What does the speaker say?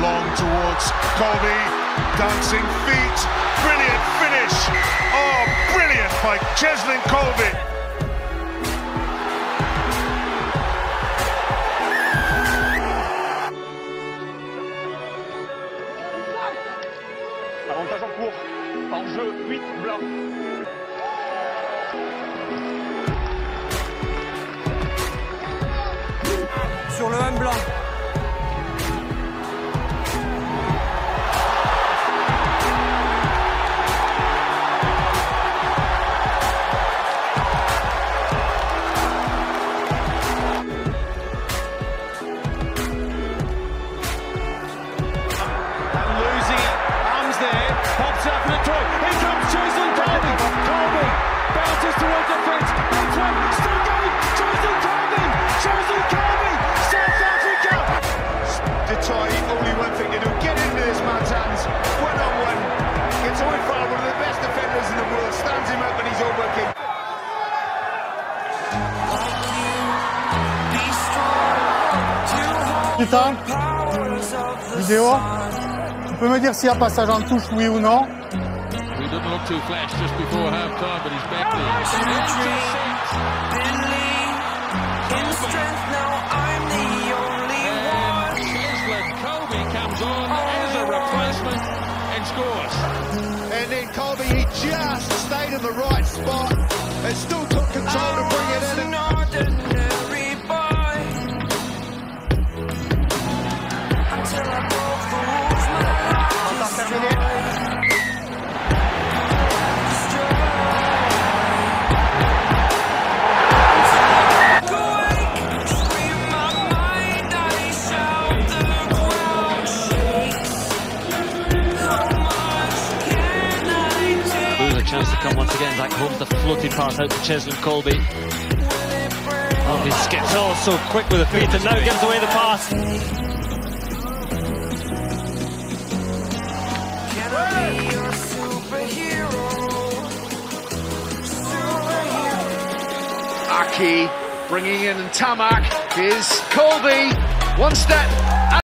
long towards Kolbe, dancing feet, brilliant finish. Oh, brilliant by Ceslin Kolbe. Avantage en cours, en jeu, 8 blancs. Sur le 1 blanc. Pops up for the try. Here comes Ceslin Kolbe. Kolbe bounces towards the fence. It's one. Still going. Ceslin Kolbe. Ceslin Kolbe. South Africa. Detroit, only one thing to do. Get into this man's hands. One on one. Gets away far. One of the best defenders in the world. Stands him up and he's overkick. Putain. Vidéo. Tu peux me dire s'il y a passage en touche, oui ou non? He didn't look too flash just before half time, but he's back there. Ceslin Kolbe comes on as a replacement and scores. And then Kolbe, he just stayed in the right spot and still took control to bring it in. Chance to come once again. Like home, the floating pass out to Ceslin Kolbe. Oh, he skips all so quick with the feet and now gives away the pass. Aki bringing in Tamak is Kolbe. One step